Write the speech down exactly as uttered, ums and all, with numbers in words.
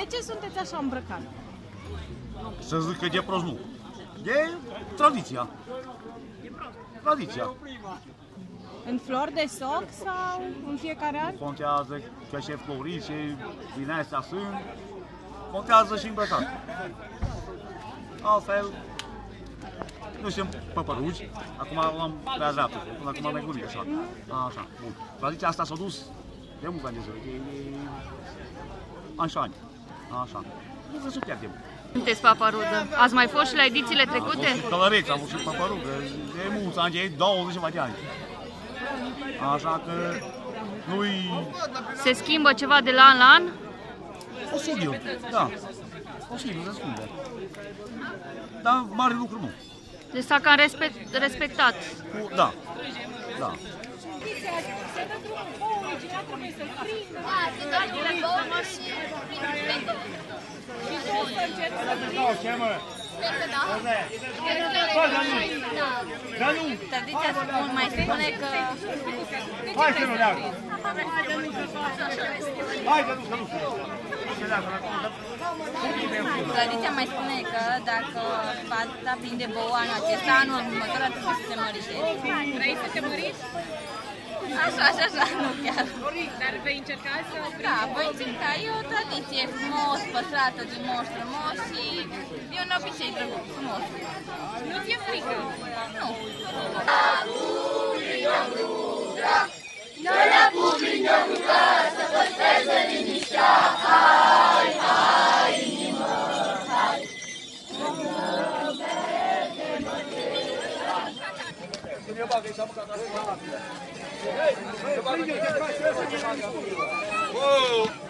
De ce sunteți așa îmbrăcat? Să zic că de prost nu. E tradiția. Tradiția. În flori de soc sau în fiecare an? Contează că și floriți, și din astea sunt. Contează și îmbrăcat. Altfel, nu știu, păpărugi. Acum l-am prea dreaptă. Până acum mai guric așa. Așa. Bun. Tradiția asta s-a dus de mult ani de zile. De ani și ani. Așa. Nu vreau să pierdem. Sunteți paparudă. Ați mai fost și la edițiile trecute? Am fost și călăreț, am fost și paparudă. De mulți ani, de douăzeci ceva de ani. Așa că nu-i... Se schimbă ceva de la an la an? Posibil, da. Posibil, se schimbă. Dar mare lucru nu. Deci s-a cam respect, respectat. Cu, da, da. Se dă drumul boului, cineva trebuie să-l prindă. Da, se dă drumul boului și Și tu o să încerci să prindă. sper că da. Tradiția spun, mai spune că... Hai să nu leagă! Hai să nu, să nu! Tradiția mai spune că dacă fata prinde bou anul acesta, anul următor ar trebui să se mărișeze. Vrei să te măriți? Așa, așa, așa, nu chiar. Dar vei încerca să Da, voi încerca, e o tradiție frumos, păstrată din moș frumos și e un obicei drăguț, frumos. nu ți-e frică. Nu. Noi la publică cu casă, păstrează liniștea, hai, hai, inimă, hai. Wow!